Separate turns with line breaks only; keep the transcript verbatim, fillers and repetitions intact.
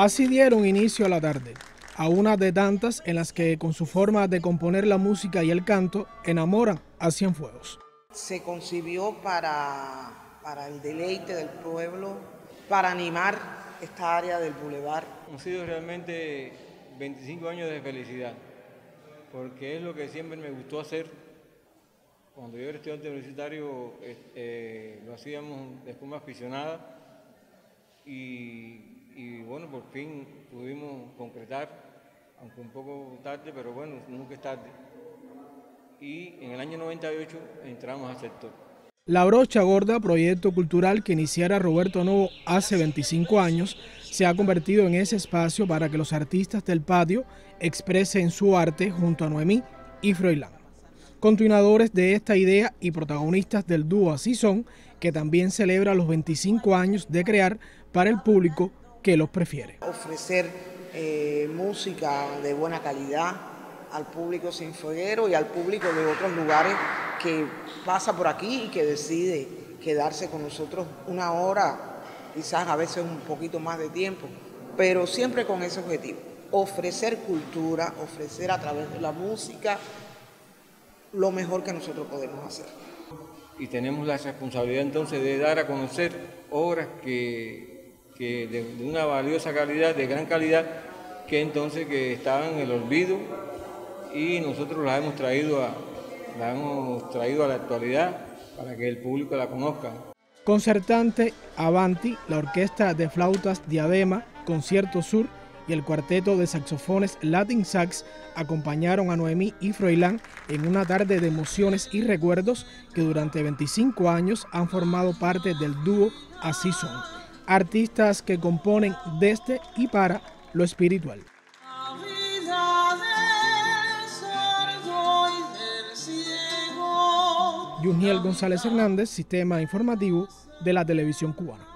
Así dieron inicio a la tarde, a una de tantas en las que con su forma de componer la música y el canto enamoran a Cienfuegos.
Se concibió para, para el deleite del pueblo, para animar esta área del bulevar.
Han sido realmente veinticinco años de felicidad, porque es lo que siempre me gustó hacer. Cuando yo era estudiante universitario eh, lo hacíamos de forma aficionada y, y bueno, por fin pudimos concretar, aunque un poco tarde, pero bueno, nunca es tarde. Y en el año noventa y ocho entramos al sector.
La Brocha Gorda, proyecto cultural que iniciara Roberto Novo hace veinticinco años, se ha convertido en ese espacio para que los artistas del patio expresen su arte junto a Noemí y Froilán. Continuadores de esta idea y protagonistas del dúo Así Son, que también celebra los veinticinco años de crear para el público que los prefiere.
Ofrecer eh, música de buena calidad al público cienfueguero y al público de otros lugares que pasa por aquí y que decide quedarse con nosotros una hora, quizás a veces un poquito más de tiempo, pero siempre con ese objetivo, ofrecer cultura, ofrecer a través de la música lo mejor que nosotros podemos hacer.
Y tenemos la responsabilidad entonces de dar a conocer obras que, que de, de una valiosa calidad, de gran calidad, que entonces que estaban en el olvido y nosotros las hemos traído a, la hemos traído a la actualidad para que el público la conozca.
Concertante Avanti, la orquesta de flautas Diadema, Concierto Sur y el cuarteto de saxofones Latin Sax acompañaron a Noemí y Froilán en una tarde de emociones y recuerdos que durante veinticinco años han formado parte del dúo Así Son, artistas que componen desde y para lo espiritual. Yuniel González Hernández, Sistema Informativo de la Televisión Cubana.